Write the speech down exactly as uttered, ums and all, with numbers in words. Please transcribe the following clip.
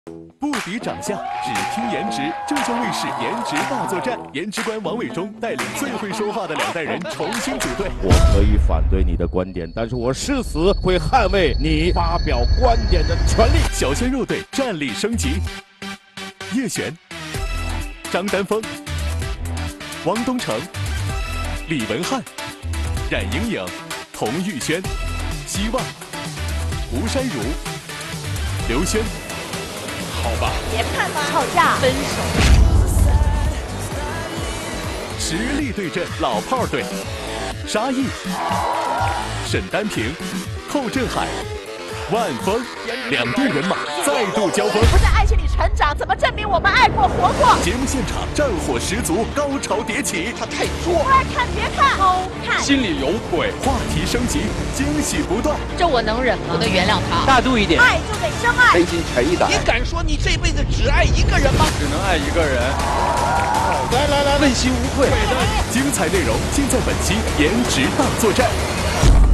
不比长相，只拼颜值。浙江卫视颜值大作战，颜值官王伟忠带领最会说话的两代人重新组队。 我可以反对你的观点，但是我誓死会捍卫你发表观点的权利。 小鲜肉队战力升级，叶璇、张丹峰、汪东城、李文翰、冉莹莹、童玉轩、希望、吴珊如、刘轩。好吧， 别看了，吵架分手。 实力对阵老炮队，沙溢、沈丹平、寇振海、万峰，两队人马再度交锋。 不在爱情里成长，怎么证明我们爱过活过？ 节目现场战火十足，高潮迭起。 他太作， 不爱看别看，偷看。 心里有鬼。 话题升级，惊喜不断。 这我能忍吗？我能原谅他。 大度一点， 爱就得真爱。 真心诚意的。你敢说你这辈子只爱一个人吗？只能爱一个人。来来来，问心无愧。 精彩内容尽在本期《颜值大作战》。